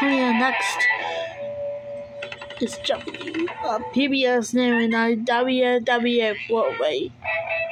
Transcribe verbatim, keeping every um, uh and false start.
coming on next is Jeopardy, uh, P B S name in W W A.